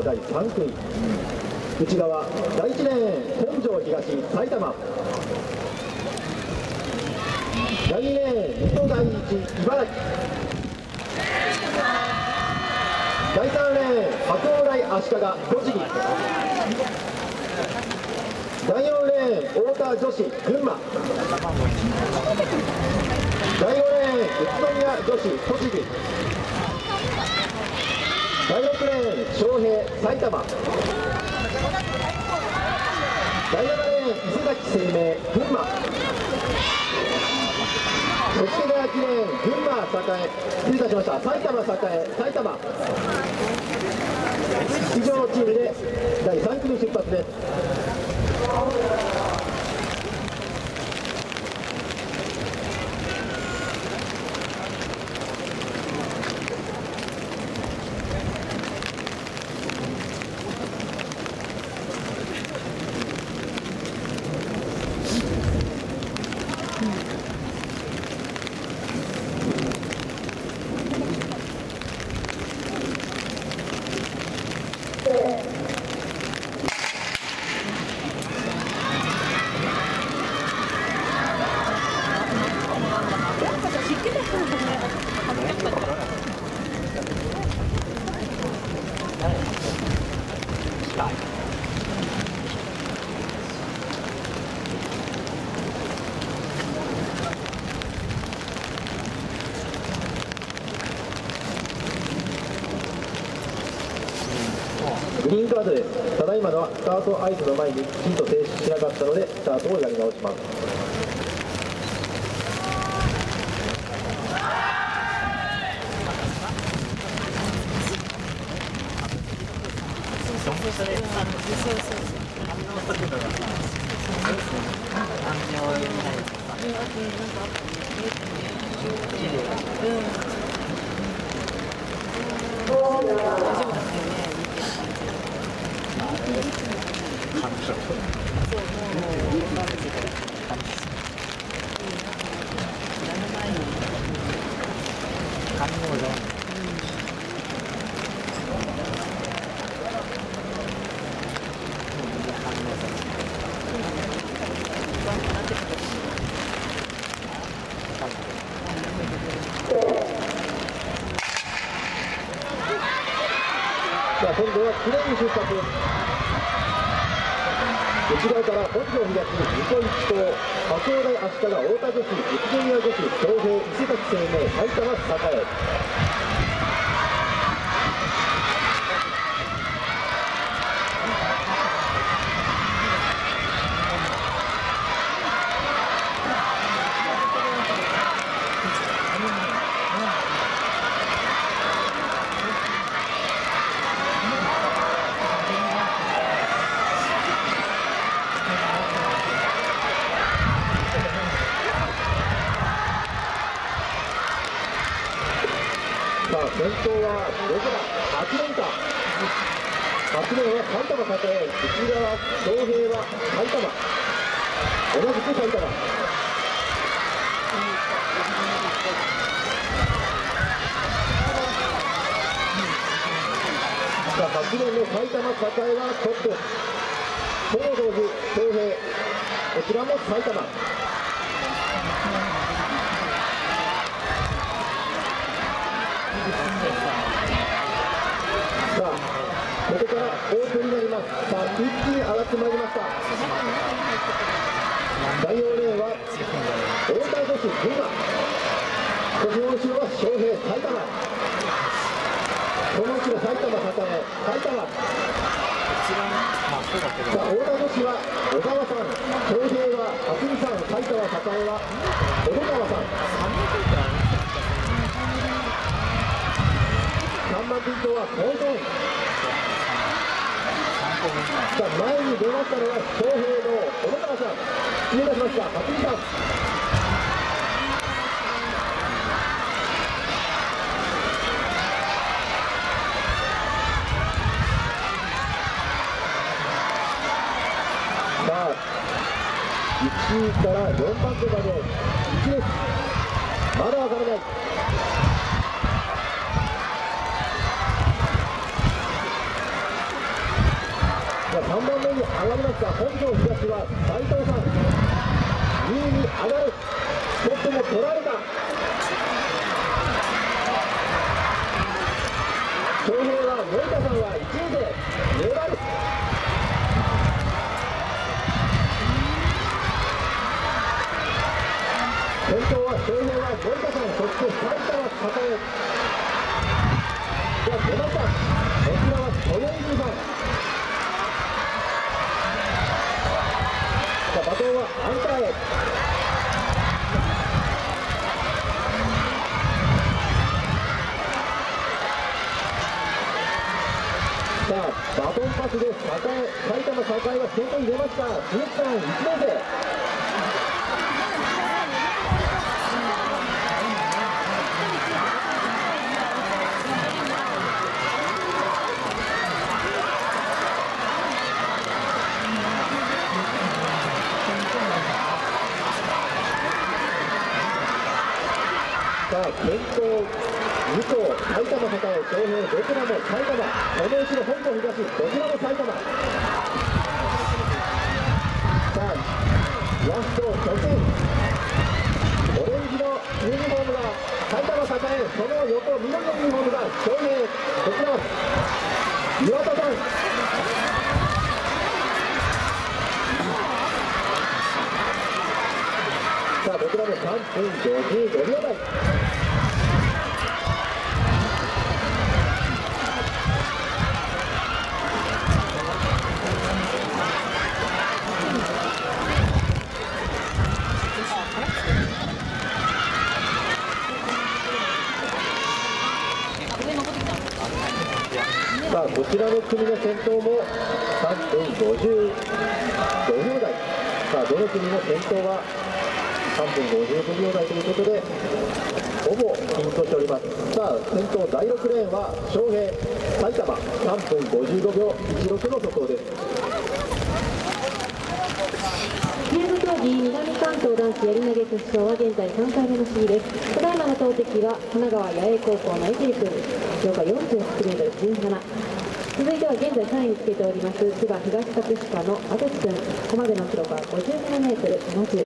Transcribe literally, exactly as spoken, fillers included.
だいさん組、内側だいいちレーン本庄東埼玉、だいにレーン水戸第一茨城、だいさんレーン白鴎大足利栃木、だいよんレーン太田女子群馬、だいごレーン宇都宮女子栃木、だいろくレーン昌平埼玉、だいななレーン伊勢崎生命群馬、そしてだいはちレーン群馬栄、失礼いたしました、埼玉栄埼玉、以上のチームでだいさん組出発です。グリーンカードです。ただいまのはスタート合図の前にきちんと停止しなかったのでスタートをやり直します。さあ今度はきれいに出発。内側から本庄東、水戸一高、白鴎大足利、太田女子、宇都宮女子、昌平、伊勢崎生命、埼玉栄。先頭はろくばんはちレンか、はちレンは埼玉栄、内側昌平は埼玉、同じく埼玉。さあはちレンの埼玉栄はトップ、その同時昌平、こちらも埼玉。さあここからオープンになります。さあ一気に上がってまいりました。だいよんレーンは太田女子群馬、その後ろは昌平埼玉、その後ろ埼玉栄埼玉。さあ太田女子は小川さん、昌平は渥美さん、埼玉栄は小野川さん。さんばんピントは当然。さあ前に出ましたのは昌平の小野川さん、失礼いたしました、渥美さん。さあいちいからよんばん手までいち列、まだ分からない。ささんばんめに上がりました本庄東は斉藤さん、にいに上がる。トップも取られた。翔平は森田さんはいちいで粘る。先頭は翔平は森田さん、そして埼玉栄。では出ました、こちらは豊泉さん。さあバトンはアンカーへ。さあバトンパスで栄埼玉栄は先頭に出ました。鈴木さんいちねん生。さあ先頭に校埼玉栄、翔平どちらも埼玉、この後ろ本庄東どちらも埼玉。さあラスト直線、オレンジのユニフォームが埼玉栄、その横緑のユニフォームが翔平、こちら岩田さん。さあどちらもさんぷんごじゅうごびょうだい。さあこちらの組の先頭もさんぷんごじゅうごびょうだい。さあどの組も先頭はさんぷんごじゅうごびょうだいということでほぼ均等しております。さあ先頭だいろくレーンは翔平埼玉さんぷんごじゅうごびょういちろくの速報です。 競馬競技南関東男子やり投げ決勝は現在さんかいめの試技です。ただいまの投擲は神奈川八重高校の江尻君、評価 よんじゅうはちメートルじゅうなな。続いては現在さんいにつけております千葉東葛飾の阿部君、ここまでの記録は ごじゅうななメートルななじゅう。